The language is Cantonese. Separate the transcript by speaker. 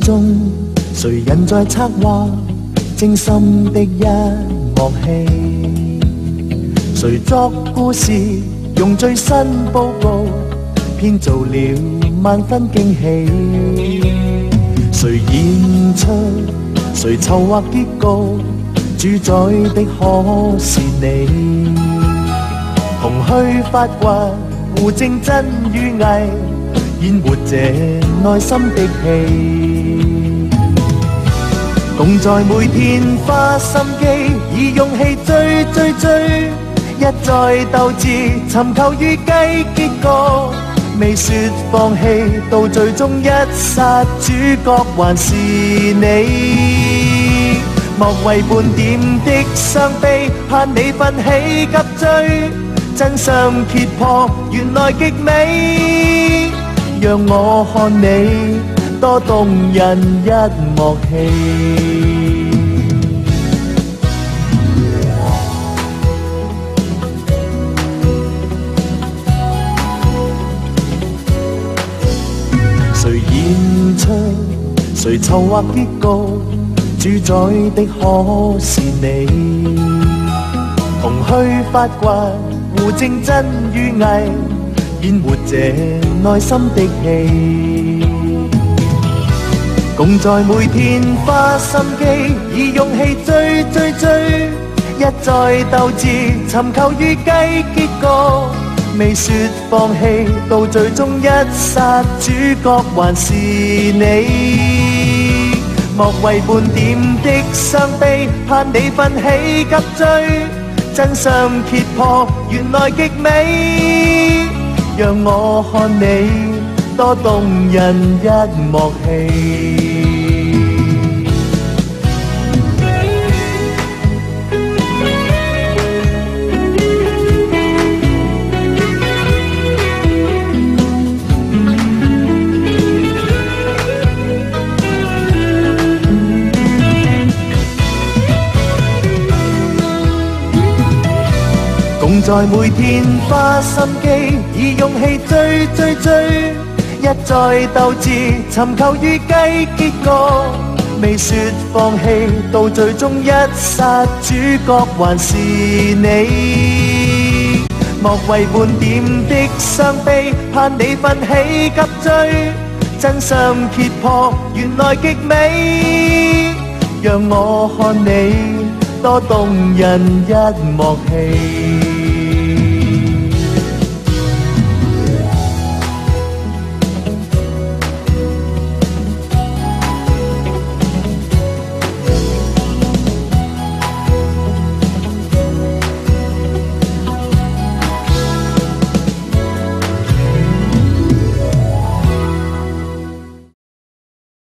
Speaker 1: 中，誰人在策劃精心的一樂器？誰作故事，用最新報告編造了萬分驚喜？誰演出，誰籌劃結局？主宰的可是你，同去發掘互證真與偽，演活這內心的戲。共在每天花心機，以勇氣追，一再鬥智，尋求預計結果，未說放棄，到最終一剎，主角還是你。莫為半點的傷悲，盼你奮起急追，真相揭破，原來極美。讓我看你多動人一幕戲。誰演出，誰籌劃結局？主宰的可是你，同去發掘互證真與偽，演活這內心的戲。共在每天花心機，以勇氣追，一再鬥智，尋求預計結果，未說放棄，到最終一剎，主角還是你。莫為半點的傷悲，盼你奮起急追，真相揭破，原來極美。讓我看你多動人一幕戲。共在每天花心機，以勇氣追，一再鬥智，尋求預計結果，未說放棄，到最終一剎，主角還是你。莫為半點的傷悲，盼你奮起急追，真相揭破，原來極美。讓我看你多動人一幕戲。